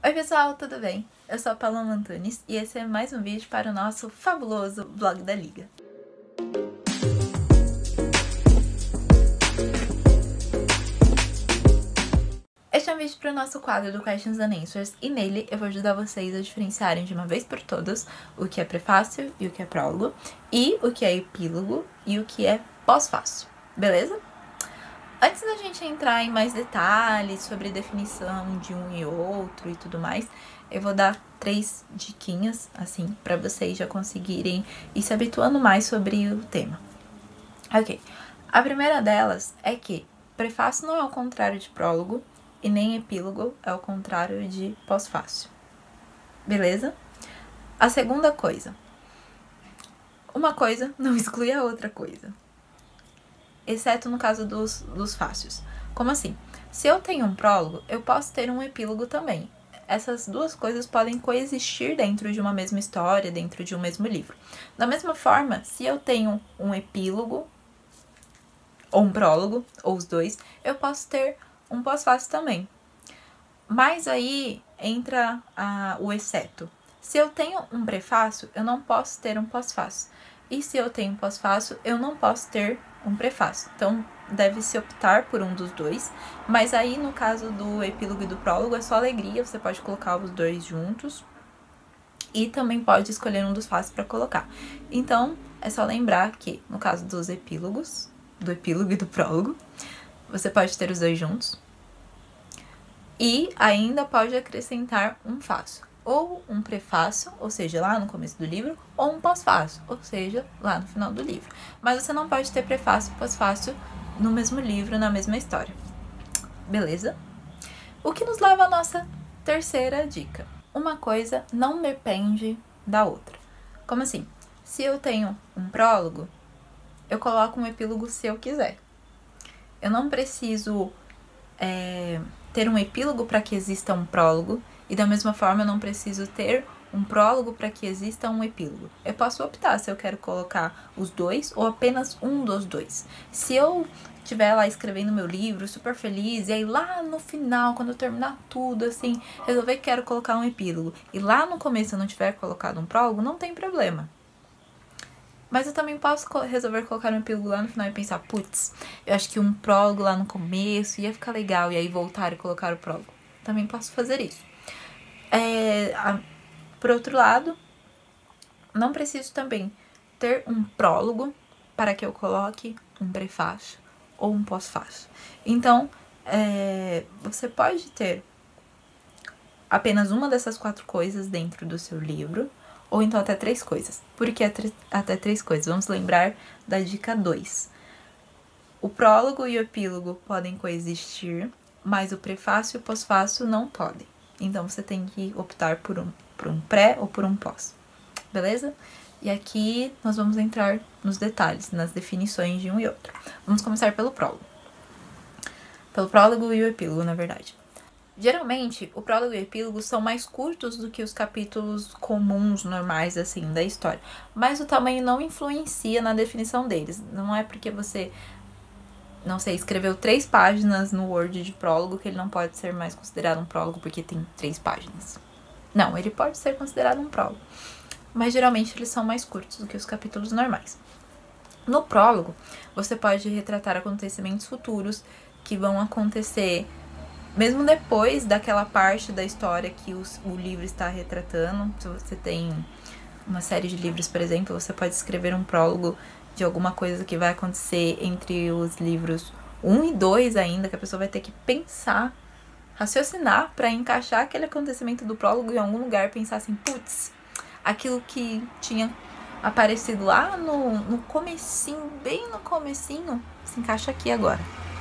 Oi pessoal, tudo bem? Eu sou a Paloma Antunes e esse é mais um vídeo para o nosso fabuloso vlog da Liga. Este é um vídeo para o nosso quadro do Questions and Answers e nele eu vou ajudar vocês a diferenciarem de uma vez por todas o que é prefácio e o que é prólogo, e o que é epílogo e o que é pós-fácio, beleza? Antes da gente entrar em mais detalhes sobre definição de um e outro e tudo mais, eu vou dar 3 diquinhas, assim, para vocês já conseguirem ir se habituando mais sobre o tema. Ok, a primeira delas é que prefácio não é o contrário de prólogo e nem epílogo é o contrário de pós-fácio, beleza? A segunda coisa, uma coisa não exclui a outra coisa. Exceto no caso dos fácios. Como assim? Se eu tenho um prólogo, eu posso ter um epílogo também. Essas duas coisas podem coexistir dentro de uma mesma história, dentro de um mesmo livro. Da mesma forma, se eu tenho um epílogo, ou um prólogo, ou os dois, eu posso ter um pós-fácio também. Mas aí entra o exceto. Se eu tenho um prefácio, eu não posso ter um pós-fácio. E se eu tenho um pós-fácio, eu não posso ter um prefácio. Então, deve-se optar por um dos dois. Mas aí, no caso do epílogo e do prólogo, é só alegria. Você pode colocar os dois juntos. E também pode escolher um dos fáceis para colocar. Então, é só lembrar que, no caso dos epílogos, do epílogo e do prólogo, você pode ter os dois juntos. E ainda pode acrescentar um fácil. Ou um prefácio, ou seja, lá no começo do livro, ou um pós-fácio, ou seja, lá no final do livro. Mas você não pode ter prefácio e pós-fácio no mesmo livro, na mesma história. Beleza? O que nos leva à nossa terceira dica. Uma coisa não depende da outra. Como assim? Se eu tenho um prólogo, eu coloco um epílogo se eu quiser. Eu não preciso ter um epílogo para que exista um prólogo, e da mesma forma eu não preciso ter um prólogo para que exista um epílogo. Eu posso optar se eu quero colocar os dois ou apenas um dos dois. Se eu estiver lá escrevendo meu livro, super feliz, e aí lá no final, quando eu terminar tudo, assim, resolver que quero colocar um epílogo, e lá no começo eu não tiver colocado um prólogo, não tem problema. Mas eu também posso resolver colocar um epílogo lá no final e pensar, putz, eu acho que um prólogo lá no começo ia ficar legal, e aí voltar e colocar o prólogo. Também posso fazer isso. Por outro lado, não preciso também ter um prólogo para que eu coloque um prefácio ou um pós-fácio. Então, você pode ter apenas uma dessas 4 coisas dentro do seu livro, ou então até 3 coisas. Por que até 3 coisas? Vamos lembrar da dica 2. O prólogo e o epílogo podem coexistir, mas o prefácio e o pós-fácio não podem. Então, você tem que optar por um pré ou por um pós. Beleza? E aqui nós vamos entrar nos detalhes, nas definições de um e outro. Vamos começar pelo prólogo. Pelo prólogo e o epílogo, na verdade. Geralmente, o prólogo e o epílogo são mais curtos do que os capítulos comuns, normais, assim, da história. Mas o tamanho não influencia na definição deles. Não é porque você, não sei, escreveu 3 páginas no Word de prólogo que ele não pode ser mais considerado um prólogo porque tem 3 páginas. Não, ele pode ser considerado um prólogo. Mas geralmente eles são mais curtos do que os capítulos normais. No prólogo, você pode retratar acontecimentos futuros que vão acontecer mesmo depois daquela parte da história que o livro está retratando. Se você tem uma série de livros, por exemplo, você pode escrever um prólogo de alguma coisa que vai acontecer entre os livros 1 e 2 ainda, que a pessoa vai ter que pensar, raciocinar para encaixar aquele acontecimento do prólogo em algum lugar, pensar assim, putz, aquilo que tinha aparecido lá no comecinho, bem no comecinho, se encaixa aqui agora.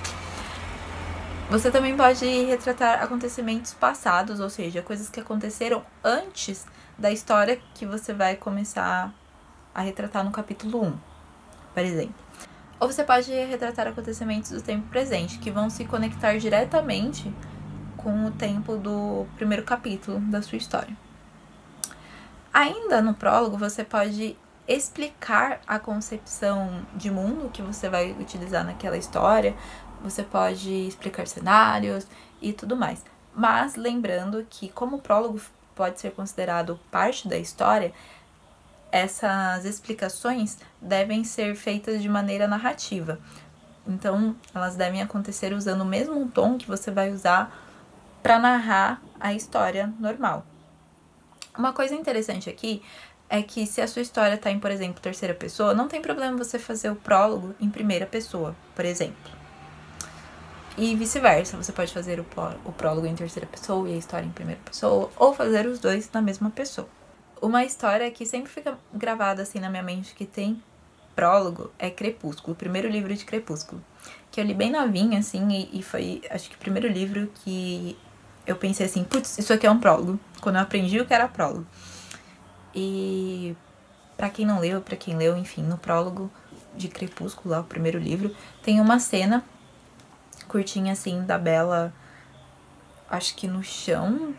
Você também pode retratar acontecimentos passados, ou seja, coisas que aconteceram antes da história que você vai começar a retratar no capítulo 1, por exemplo. Ou você pode retratar acontecimentos do tempo presente, que vão se conectar diretamente com o tempo do primeiro capítulo da sua história. Ainda no prólogo, você pode explicar a concepção de mundo que você vai utilizar naquela história. Você pode explicar cenários e tudo mais. Mas lembrando que, como o prólogo pode ser considerado parte da história, essas explicações devem ser feitas de maneira narrativa. Então, elas devem acontecer usando o mesmo tom que você vai usar para narrar a história normal. Uma coisa interessante aqui é que se a sua história está em, por exemplo, terceira pessoa, não tem problema você fazer o prólogo em primeira pessoa, por exemplo. E vice-versa, você pode fazer o prólogo em terceira pessoa e a história em primeira pessoa, ou fazer os dois na mesma pessoa. Uma história que sempre fica gravada assim na minha mente que tem prólogo é Crepúsculo, o primeiro livro de Crepúsculo, que eu li bem novinha, assim, e foi, acho que o primeiro livro que eu pensei assim, putz, isso aqui é um prólogo, quando eu aprendi o que era prólogo. E pra quem não leu, pra quem leu, enfim, no prólogo de Crepúsculo, lá, o primeiro livro, tem uma cena curtinha, assim, da Bella, acho que no chão,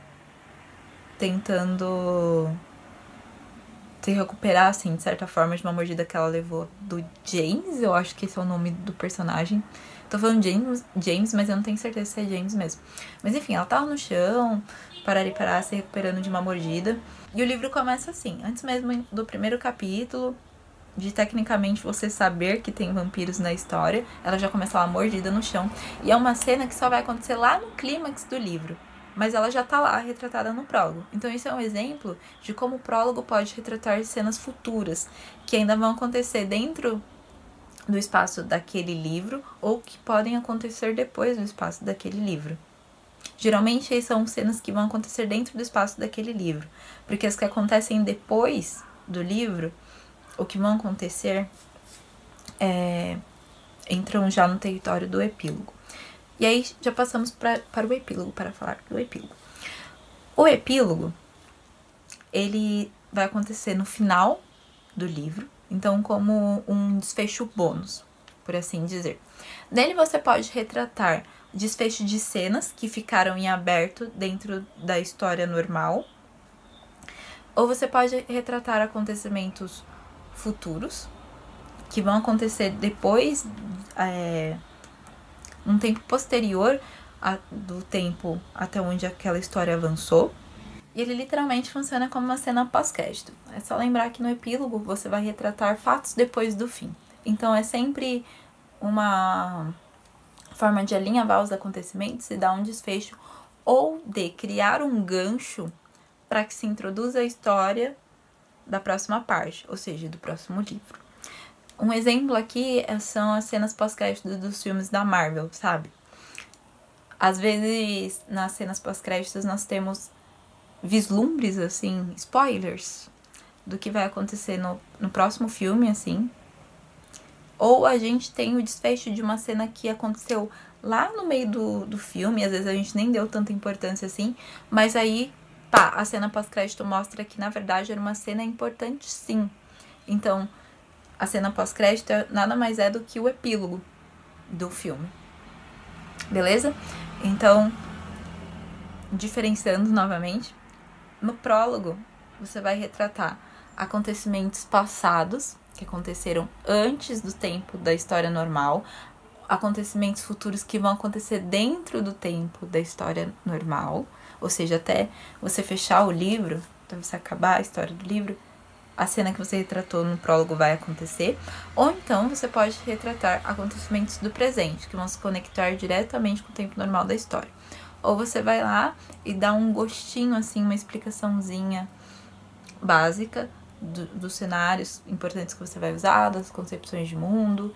tentando se recuperar, assim, de certa forma, de uma mordida que ela levou do James, eu acho que esse é o nome do personagem. Tô falando James, mas eu não tenho certeza se é James mesmo. Mas enfim, ela tava no chão, parar, se recuperando de uma mordida. E o livro começa assim, antes mesmo do primeiro capítulo, de tecnicamente você saber que tem vampiros na história, ela já começa lá mordida no chão. E é uma cena que só vai acontecer lá no clímax do livro, mas ela já tá lá retratada no prólogo. Então isso é um exemplo de como o prólogo pode retratar cenas futuras, que ainda vão acontecer dentro do espaço daquele livro, ou que podem acontecer depois do espaço daquele livro. Geralmente são cenas que vão acontecer dentro do espaço daquele livro, porque as que acontecem depois do livro, o que vão acontecer, entram já no território do epílogo. E aí já passamos para o epílogo, para falar do epílogo. O epílogo, ele vai acontecer no final do livro, então como um desfecho bônus, por assim dizer. Nele você pode retratar o desfecho de cenas que ficaram em aberto dentro da história normal, ou você pode retratar acontecimentos futuros, que vão acontecer depois, um tempo posterior do tempo até onde aquela história avançou. E ele literalmente funciona como uma cena pós-crédito. É só lembrar que no epílogo você vai retratar fatos depois do fim. Então é sempre uma forma de alinhavar os acontecimentos e dar um desfecho, ou de criar um gancho para que se introduza a história da próxima parte, ou seja, do próximo livro. Um exemplo aqui são as cenas pós-créditos dos filmes da Marvel, sabe? Às vezes, nas cenas pós-créditos, nós temos vislumbres, assim, spoilers do que vai acontecer no próximo filme, assim. Ou a gente tem o desfecho de uma cena que aconteceu lá no meio do filme, às vezes a gente nem deu tanta importância assim, mas aí, pá, a cena pós-crédito mostra que, na verdade, era uma cena importante, sim. Então, a cena pós-crédito nada mais é do que o epílogo do filme. Beleza? Então, diferenciando novamente, no prólogo você vai retratar acontecimentos passados que aconteceram antes do tempo da história normal, acontecimentos futuros que vão acontecer dentro do tempo da história normal, ou seja, até você fechar o livro, até você acabar a história do livro, a cena que você retratou no prólogo vai acontecer, ou então você pode retratar acontecimentos do presente, que vão se conectar diretamente com o tempo normal da história. Ou você vai lá e dá um gostinho, assim, uma explicaçãozinha básica dos cenários importantes que você vai usar, das concepções de mundo,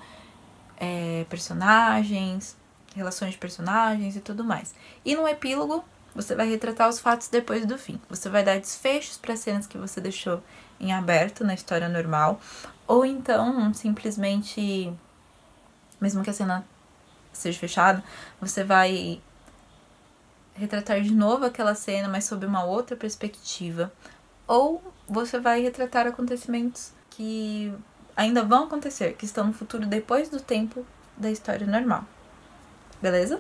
personagens, relações de personagens e tudo mais. E no epílogo, você vai retratar os fatos depois do fim. Você vai dar desfechos para cenas que você deixou em aberto na história normal, ou então, simplesmente, mesmo que a cena seja fechada, você vai retratar de novo aquela cena, mas sob uma outra perspectiva, ou você vai retratar acontecimentos que ainda vão acontecer, que estão no futuro depois do tempo da história normal. Beleza?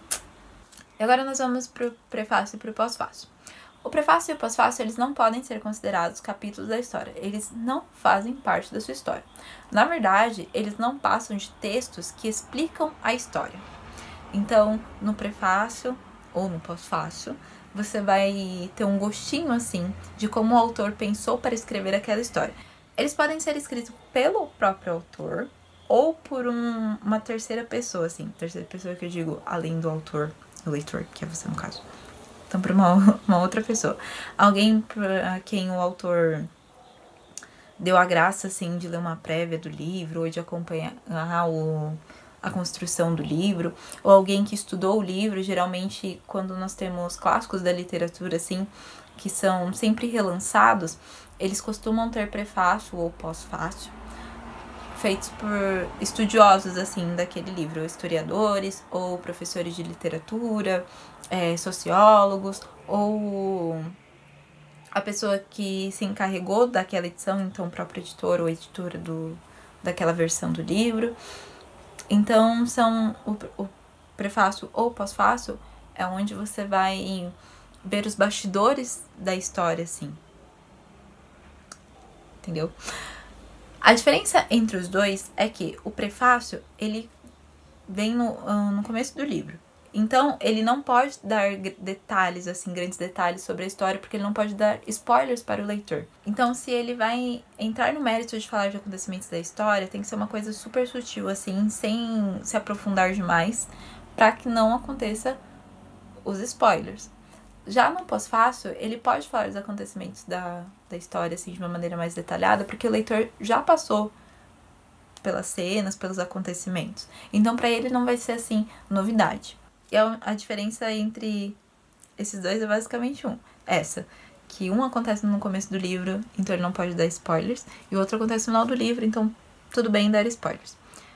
E agora nós vamos pro prefácio e pro pós-fácio. O prefácio e o pós-fácio, eles não podem ser considerados capítulos da história. Eles não fazem parte da sua história. Na verdade, eles não passam de textos que explicam a história. Então, no prefácio, ou no pós-fácil, você vai ter um gostinho, assim, de como o autor pensou para escrever aquela história. Eles podem ser escritos pelo próprio autor ou por uma terceira pessoa, assim. Terceira pessoa que eu digo, além do autor, o leitor, que é você no caso. Então, para uma outra pessoa. Alguém para quem o autor deu a graça, assim, de ler uma prévia do livro ou de acompanhar a construção do livro, ou alguém que estudou o livro. Geralmente, quando nós temos clássicos da literatura, assim, que são sempre relançados, eles costumam ter prefácio ou pós-fácio, feitos por estudiosos, assim, daquele livro, historiadores, ou professores de literatura, sociólogos, ou a pessoa que se encarregou daquela edição, então o próprio editor ou editora daquela versão do livro. Então, são o prefácio ou pós-fácio é onde você vai ver os bastidores da história, assim. Entendeu? A diferença entre os dois é que o prefácio, ele vem no começo do livro. Então, ele não pode dar detalhes, assim, grandes detalhes sobre a história, porque ele não pode dar spoilers para o leitor. Então, se ele vai entrar no mérito de falar de acontecimentos da história, tem que ser uma coisa super sutil, assim, sem se aprofundar demais, para que não aconteça os spoilers. Já no pós-fácio, ele pode falar dos acontecimentos da história, assim, de uma maneira mais detalhada, porque o leitor já passou pelas cenas, pelos acontecimentos. Então, para ele não vai ser, assim, novidade. E a diferença entre esses dois é basicamente que um acontece no começo do livro, então ele não pode dar spoilers, e o outro acontece no final do livro, então tudo bem dar spoilers.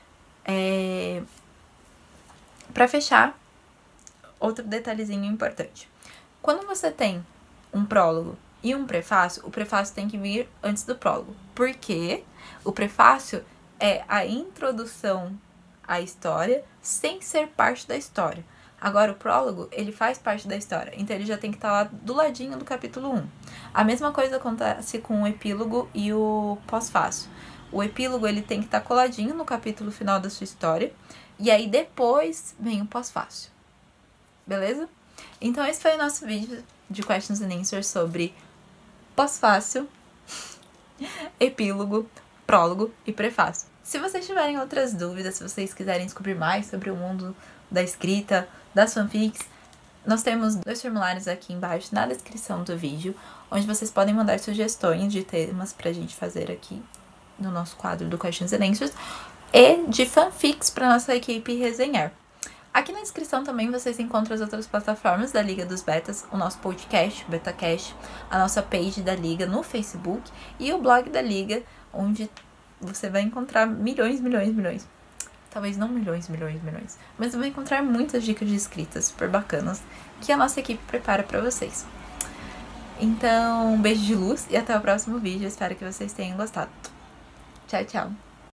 Pra fechar, outro detalhezinho importante. Quando você tem um prólogo e um prefácio, o prefácio tem que vir antes do prólogo, porque o prefácio é a introdução à história sem ser parte da história. Agora, o prólogo, ele faz parte da história, então ele já tem que estar lá do ladinho do capítulo 1. A mesma coisa acontece com o epílogo e o pós-fácio. O epílogo, ele tem que estar coladinho no capítulo final da sua história, e aí depois vem o pós-fácio. Beleza? Então, esse foi o nosso vídeo de Questions and Answers sobre pós-fácio, epílogo, prólogo e prefácio. Se vocês tiverem outras dúvidas, se vocês quiserem descobrir mais sobre o mundo da escrita, das fanfics, nós temos 2 formulários aqui embaixo na descrição do vídeo, onde vocês podem mandar sugestões de temas pra gente fazer aqui no nosso quadro do Questions and Answers e de fanfics pra nossa equipe resenhar. Aqui na descrição também vocês encontram as outras plataformas da Liga dos Betas, o nosso podcast, o BetaCast, a nossa page da Liga no Facebook e o blog da Liga, onde você vai encontrar milhões, talvez não milhões, mas vai encontrar muitas dicas de escrita super bacanas que a nossa equipe prepara pra vocês. Então, um beijo de luz e até o próximo vídeo. Espero que vocês tenham gostado. Tchau, tchau!